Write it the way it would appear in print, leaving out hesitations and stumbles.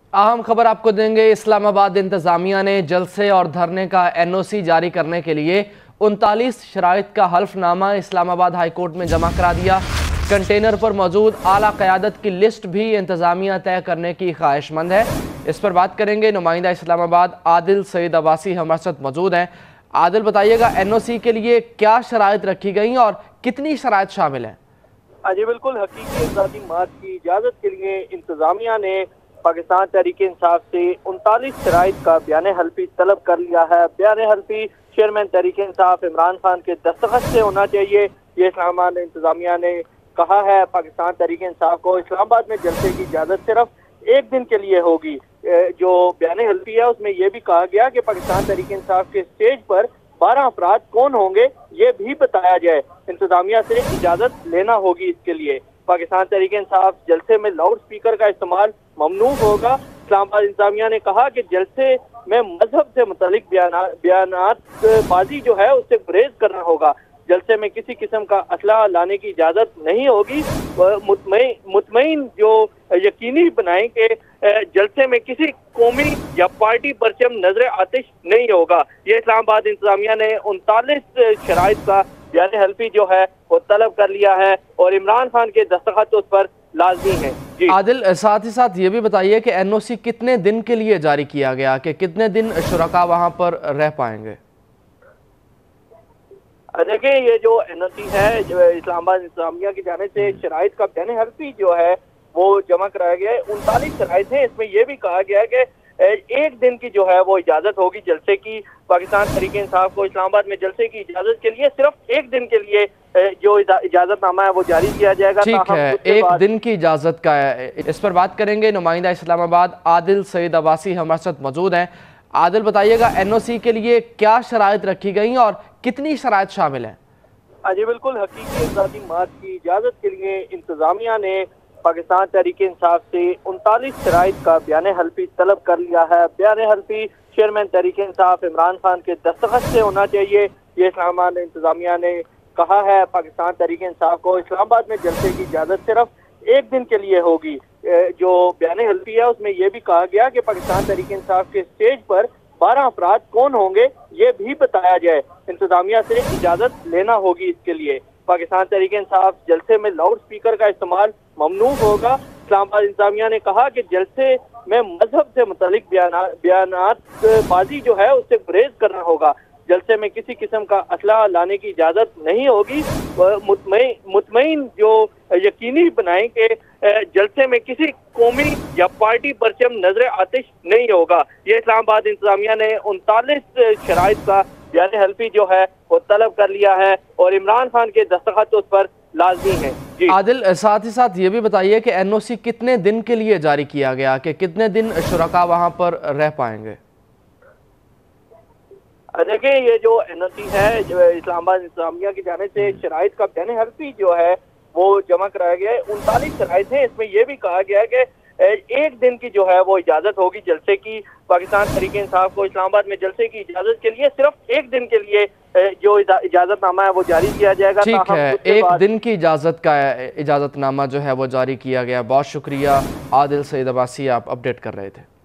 अहम खबर आपको देंगे। इस्लामाबाद इंतजामिया ने जलसे और धरने का NOC जारी करने के लिए 39 शराइत का हल्फनामा इस्लामाबाद हाई कोर्ट में जमा करा दिया। कंटेनर पर मौजूद आला क़यादत की लिस्ट भी इंतजामिया तय करने की ख्वाहिशमंद है। इस पर बात करेंगे। नुमाइंदा इस्लामाबाद आदिल सईद अब्बासी हमारे साथ मौजूद हैं। आदिल, बताइएगा NOC के लिए क्या शराइत रखी गई और कितनी शराइत शामिल हैं? जी बिल्कुल, हकीकी आज़ादी मार्च की इजाज़त के लिए इंतजामिया ने पाकिस्तान तहरीक इंसाफ से 39 शराइत का बयान हल्फी तलब कर लिया है। बयान हल्फी चेयरमैन तहरीक इंसाफ इमरान खान के दस्तखत से होना चाहिए, ये इस्लामाबाद इंतजामिया ने कहा है। पाकिस्तान तहरीक इंसाफ को इस्लामाबाद में जलसे की इजाज़त सिर्फ एक दिन के लिए होगी। जो बयान हल्फी है उसमें यह भी कहा गया कि पाकिस्तान तहरीक इंसाफ के स्टेज पर 12 अफराद कौन होंगे ये भी बताया जाए। इंतजामिया से इजाज़त लेना होगी इसके लिए। पाकिस्तान तहरीक इंसाफ जलसे में लाउड स्पीकर का इस्तेमाल ममनू होगा। इस्लामाबाद इंतजामिया ने कहा कि जलसे में मजहब से मुतालिक बयानात बाजी जो है उससे गुरेज करना होगा। जलसे में किसी किस्म का असला लाने की इजाज़त नहीं होगी। मुतमईन जो यकीनी बनाएं कि जलसे में किसी कौमी या पार्टी परचम नजर आतिश नहीं होगा। ये इस्लामाबाद इंतजामिया ने 39 शराइत का बयान हल्फी जो है वो तलब कर लिया है और इमरान खान के दस्तखत उस पर लाजमी है। जी आदिल, साथ ही साथ ये भी बताइए कि NOC कितने दिन के लिए जारी किया गया, कि कितने दिन शुरका वहां पर रह पाएंगे? देखिए, ये जो NOC है जो इस्लामाबाद इंतजामिया की जाने से शराइत का बयान हल्फी जो है वो जमा कराया गया है। 39 शराइत है। इसमें यह भी कहा गया है कि एक दिन की जो है वो इजाजत होगी जलसे की। पाकिस्तान तहरीक इंसाफ को इस्लामाबाद में जलसे की इजाजत के लिए सिर्फ एक दिन के लिए जो इजाजतनामा है वो जारी किया जाएगा। ठीक है, एक दिन की इजाजत का है। इस पर बात करेंगे। नुमाइंदा इस्लामाबाद आदिल सईद अब्बासी हमारे साथ मौजूद हैं। आदिल, बताइएगा NOC के लिए क्या शराइत रखी गई और कितनी शराइत शामिल हैं? जी बिल्कुल, हकीकी आज़ादी मार्च की इजाज़त के लिए इंतजामिया ने पाकिस्तान तहरीक इंसाफ से 39 शराइत का बयान हल्फी तलब कर लिया है। बयान हल्फी चेयरमैन तहरीक इंसाफ इमरान खान के दस्तखत से होना चाहिए, ये इस्लामाबाद इंतजामिया ने कहा है। पाकिस्तान तहरीक इंसाफ को इस्लामाबाद में जलसे की इजाज़त सिर्फ एक दिन के लिए होगी। जो बयान हल्फी है उसमें यह भी कहा गया कि पाकिस्तान तहरीक इंसाफ के स्टेज पर 12 अफराद कौन होंगे ये भी बताया जाए। इंतजामिया से इजाज़त लेना होगी इसके लिए। पाकिस्तान तहरीक इंसाफ जलसे में लाउड स्पीकर का इस्तेमाल ममनू होगा। इस्लामाबाद इंतजामिया ने कहा कि जलसे में मजहब से मुतालिक बयानात बाजी जो है उससे गुरेज करना होगा। जलसे में किसी किस्म का असला लाने की इजाज़त नहीं होगी। मुतमईन जो यकीनी बनाएं कि जलसे में किसी कौमी या पार्टी परचम नजर आतिश नहीं होगा। ये इस्लामाबाद इंतजामिया ने 39 शराइत का बयान हल्फी जो है वो तलब कर लिया है और इमरान खान के दस्तखत उस पर लाजमी है। जी आदिल, साथ ही साथ ये भी बताइए कि NOC कितने दिन के लिए जारी किया गया, कि कितने दिन शुरका वहां पर रह पाएंगे? देखिए, ये जो NOC है जो इस्लामाबाद इंतजामिया की जाने से शराइत का बयान हल्फी जो है वो जमा कराया गया है। 39 शराइत है। इसमें यह भी कहा गया है कि एक दिन की जो है वो इजाजत होगी जलसे की। पाकिस्तान तहरीक इंसाफ को इस्लामाबाद में जलसे की इजाजत के लिए सिर्फ एक दिन के लिए जो इजाजतनामा है वो जारी किया जाएगा। ठीक है, एक दिन की इजाजत का इजाजतनामा जो है वो जारी किया गया। बहुत शुक्रिया आदिल सईद अब्बासी, आप अपडेट कर रहे थे।